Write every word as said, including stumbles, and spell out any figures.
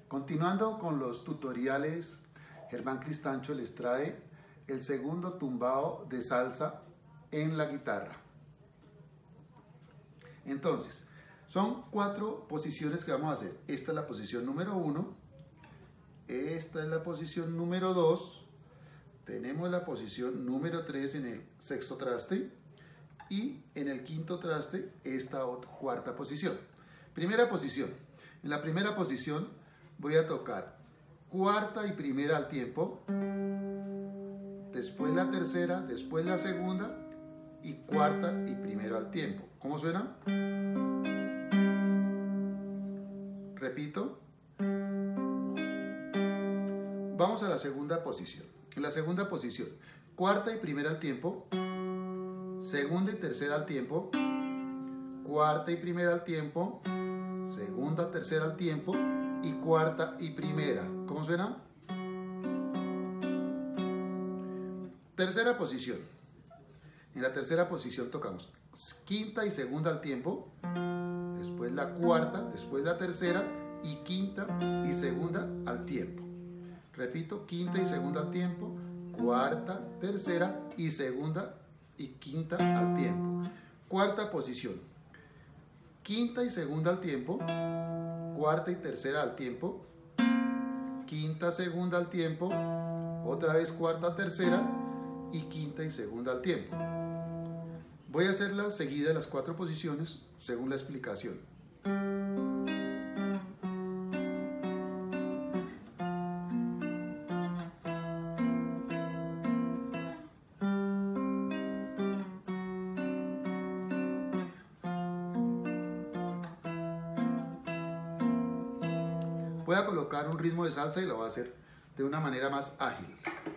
Continuando con los tutoriales, Germán Cristancho les trae el segundo tumbado de salsa en la guitarra. Entonces, son cuatro posiciones que vamos a hacer. Esta es la posición número uno, esta es la posición número dos, tenemos la posición número tres en el sexto traste y en el quinto traste esta otra, cuarta posición. Primera posición. En la primera posición voy a tocar cuarta y primera al tiempo, después la tercera, después la segunda y cuarta y primero al tiempo. ¿Cómo suena? Repito. Vamos a la segunda posición. En la segunda posición, cuarta y primera al tiempo, segunda y tercera al tiempo, cuarta y primera al tiempo, segunda, tercera al tiempo y cuarta y primera. ¿Cómo suena? Tercera posición. En la tercera posición tocamos quinta y segunda al tiempo, después la cuarta, después la tercera y quinta y segunda al tiempo. Repito, quinta y segunda al tiempo, cuarta, tercera y segunda y quinta al tiempo. Cuarta posición. Quinta y segunda al tiempo, cuarta y tercera al tiempo, quinta, segunda al tiempo, otra vez cuarta, tercera y quinta y segunda al tiempo. Voy a hacerla seguida de las cuatro posiciones según la explicación. Voy a colocar un ritmo de salsa y lo voy a hacer de una manera más ágil.